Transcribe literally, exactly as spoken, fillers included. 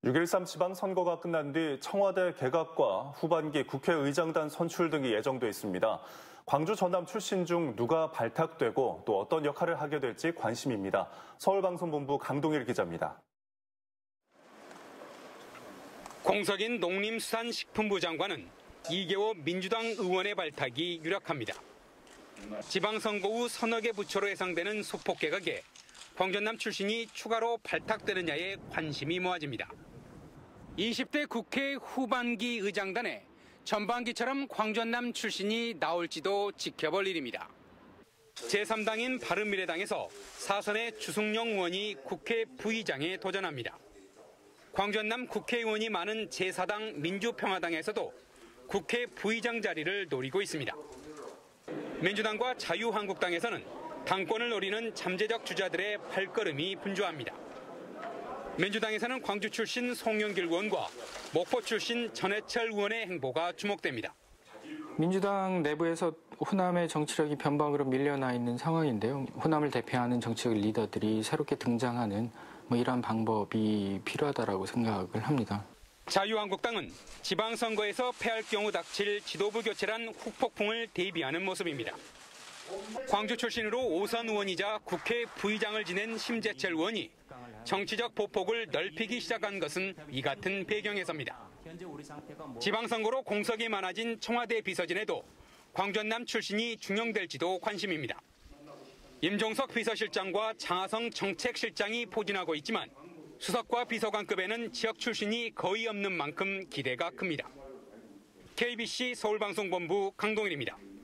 육 일삼 지방선거가 끝난 뒤 청와대 개각과 후반기 국회의장단 선출 등이 예정돼 있습니다. 광주 전남 출신 중 누가 발탁되고 또 어떤 역할을 하게 될지 관심입니다. 서울방송본부 강동일 기자입니다. 공석인 농림수산식품부 장관은 이계호 민주당 의원의 발탁이 유력합니다. 지방선거 후 서너 개 부처로 예상되는 소폭 개각에 광전남 출신이 추가로 발탁되느냐에 관심이 모아집니다. 이십 대 국회 후반기 의장단에 전반기처럼 광전남 출신이 나올지도 지켜볼 일입니다. 제삼 당인 바른미래당에서 사선의 주승용 의원이 국회 부의장에 도전합니다. 광전남 국회의원이 많은 제사 당 민주평화당에서도 국회 부의장 자리를 노리고 있습니다. 민주당과 자유한국당에서는 당권을 노리는 잠재적 주자들의 발걸음이 분주합니다. 민주당에서는 광주 출신 송영길 의원과 목포 출신 전해철 의원의 행보가 주목됩니다. 민주당 내부에서 호남의 정치력이 변방으로 밀려나 있는 상황인데요. 호남을 대표하는 정치적 리더들이 새롭게 등장하는 뭐 이런 방법이 필요하다고 생각을 합니다. 자유한국당은 지방선거에서 패할 경우 닥칠 지도부 교체란 후폭풍을 대비하는 모습입니다. 광주 출신으로 오선 의원이자 국회 부의장을 지낸 심재철 의원이 정치적 보폭을 넓히기 시작한 것은 이 같은 배경에서입니다. 지방선거로 공석이 많아진 청와대 비서진에도 광전남 출신이 중용될지도 관심입니다. 임종석 비서실장과 장하성 정책실장이 포진하고 있지만 수석과 비서관급에는 지역 출신이 거의 없는 만큼 기대가 큽니다. 케이비씨 서울방송본부 강동일입니다.